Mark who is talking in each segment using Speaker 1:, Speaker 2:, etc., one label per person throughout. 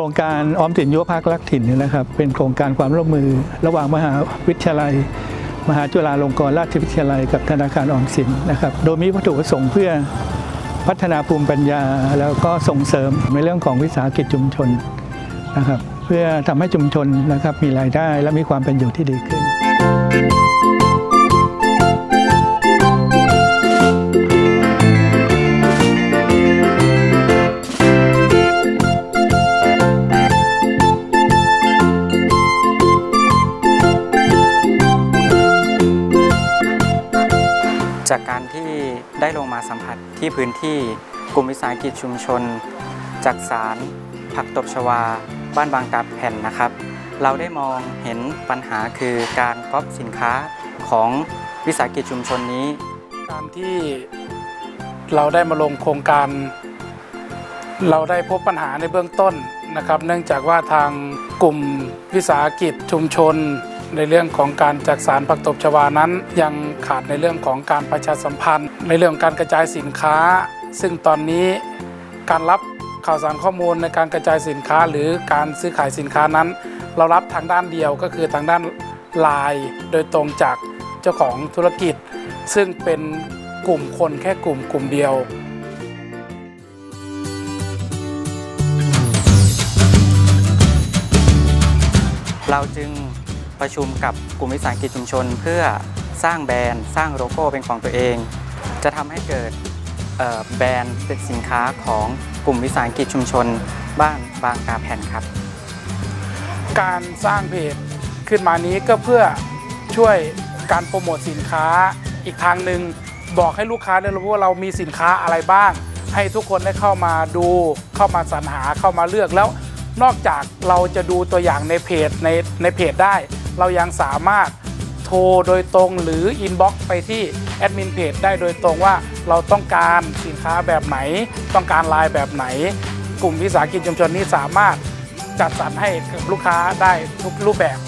Speaker 1: รงการออมสินยุวภาครักถิ่นนะครับเป็นโครงการความร่วมมือระหว่างมหาวิทยาลัยมหาจุฬาลงกรณราชวิทยาลัยกับธนาคารออมสินนะครับโดยมีวัตถุประสงค์เพื่อพัฒนาภูมิปัญญาแล้วก็ส่งเสริมในเรื่องของวิสาหกิจชุมชนนะครับเพื่อทำให้ชุมชนนะครับมีรายได้และมีความเป็นอยู่ที่ดีขึ้น
Speaker 2: จากการที่ได้ลงมาสัมผัสที่พื้นที่กลุ่มวิสาหกิจชุมชนจักสานผักตบชวาบ้านบางตาแผ่นนะครับเราได้มองเห็นปัญหาคือการก๊อปสินค้าของวิสาหกิจชุมชนนี้
Speaker 3: การที่เราได้มาลงโครงการเราได้พบปัญหาในเบื้องต้นนะครับเนื่องจากว่าทางกลุ่มวิสาหกิจชุมชนในเรื่องของการจักสานผักตบชวานั้นยังขาดในเรื่องของการประชาสัมพันธ์ในเรื่องการกระจายสินค้าซึ่งตอนนี้การรับข่าวสารข้อมูลในการกระจายสินค้าหรือการซื้อขายสินค้านั้นเรารับทางด้านเดียวก็คือทางด้านไลน์โดยตรงจากเจ้าของธุรกิจซึ่งเป็นกลุ่มคนแค่กลุ่มเดียว
Speaker 2: เราจึงประชุมกับกลุ่มวิสาหกิจชุมชนเพื่อสร้างแบรนด์สร้างโลโก้เป็นของตัวเองจะทำให้เกิดแบรนด์เป็นสินค้าของกลุ่มวิสาหกิจชุมชนบ้านบางตาแผ่นครับ
Speaker 3: การสร้างเพจขึ้นมานี้ก็เพื่อช่วยการโปรโมทสินค้าอีกทางหนึ่งบอกให้ลูกค้าได้รู้ว่าเรามีสินค้าอะไรบ้างให้ทุกคนได้เข้ามาดูเข้ามาสรรหาเข้ามาเลือกแล้วนอกจากเราจะดูตัวอย่างในเพจในเพจได้เรายังสามารถโทรโดยตรงหรืออินบ็อกซ์ไปที่แอดมินเพจได้โดยตรงว่าเราต้องการสินค้าแบบไหนต้องการลายแบบไหนกลุ่มวิสาหกิจชุมชนนี้สามารถจัดสรรให้กับลูกค้าได้ทุกรูปแบบ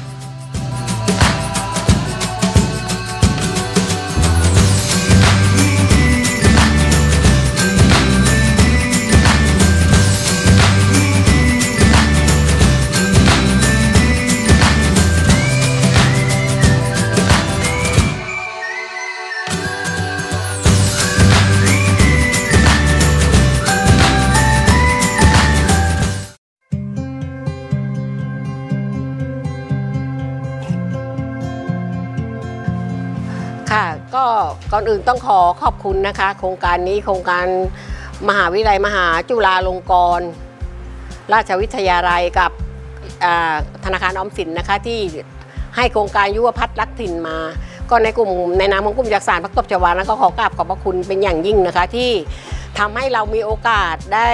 Speaker 4: ค่ะก็ก่อนอื่นต้องขอขอบคุณนะคะโครงการนี้โครงการมหาวิทยาลัยมหาจุฬาลงกรณราชวิทยาลัยกับธนาคารออมสินนะคะที่ให้โครงการยุวพัฒน์รักถิ่นมาก็ในนามของกลุ่มจักสานผักตบชวานะก็ขอกราบขอบพระคุณเป็นอย่างยิ่งนะคะที่ทำให้เรามีโอกาสได้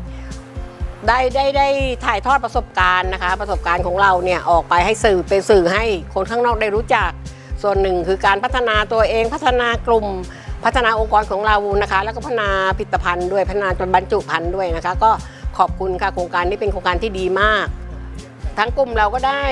Speaker 4: ถ่ายทอดประสบการณ์นะคะประสบการณ์ของเราเนี่ยออกไปให้เป็นสื่อให้คนข้างนอกได้รู้จักส่วนหนึ่งคือการพัฒนาตัวเองพัฒนากลุ่มพัฒนาองค์กรของเรานะคะแล้วก็พัฒนาผลิตภัณฑ์ด้วยพัฒนาบรรจุภัณฑ์ด้วยนะคะก็ขอบคุณค่ะโครงการนี้เป็นโครงการที่ดีมากทั้งกลุ่มเราก็ได้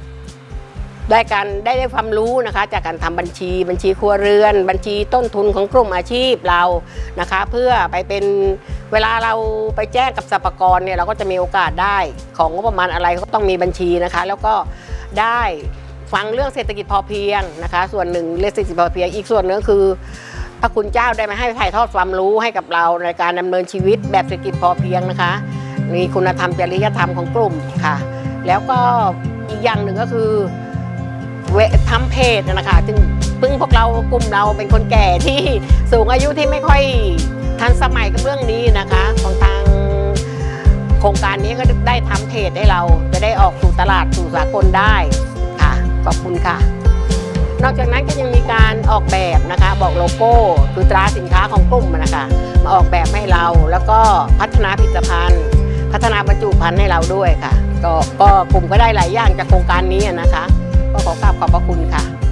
Speaker 4: ความรู้นะคะจากการทำบัญชีครัวเรือนบัญชีต้นทุนของกลุ่มอาชีพเรานะคะเพื่อไปเป็นเวลาเราไปแจ้งกับสรรพากรเนี่ยเราก็จะมีโอกาสได้ของงบประมาณอะไรก็ต้องมีบัญชีนะคะแล้วก็ได้ฟังเรื่องเศรษฐกิจพอเพียงนะคะส่วนหนึ่งเรื่องเศรษฐกิจพอเพียงอีกส่วนนึงคือพระคุณเจ้าได้มาให้ถ่ายทอดความรู้ให้กับเราในการดำเนินชีวิตแบบเศรษฐกิจพอเพียงนะคะมีคุณธรรมจริยธรรมของกลุ่มค่ะแล้วก็อีกอย่างหนึ่งก็คือทำเพจนะคะซึ่งพวกเรากลุ่มเราเป็นคนแก่ที่สูงอายุที่ไม่ค่อยทันสมัยกับเรื่องนี้นะคะของทางโครงการนี้ก็ได้ทำเพจให้เราจะได้ออกสู่ตลาดสู่สากลได้ค่ะขอบคุณค่ะนอกจากนั้นก็ยังมีการออกแบบนะคะบอกโลโก้คือตราสินค้าของกลุ่มนะคะมาออกแบบให้เราแล้วก็พัฒนาผลิตภัณฑ์พัฒนาบรรจุภัณฑ์ให้เราด้วยค่ะก็กลุ่มก็ได้หลายอย่างจากโครงการนี้นะคะก็ขอกราบขอบพระคุณค่ะ